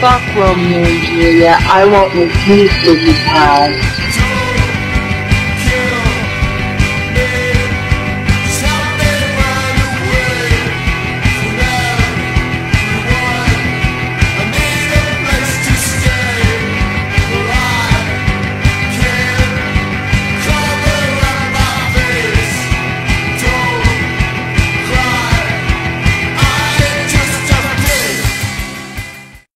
Fuck Romeo and Juliet. I want what you said you had.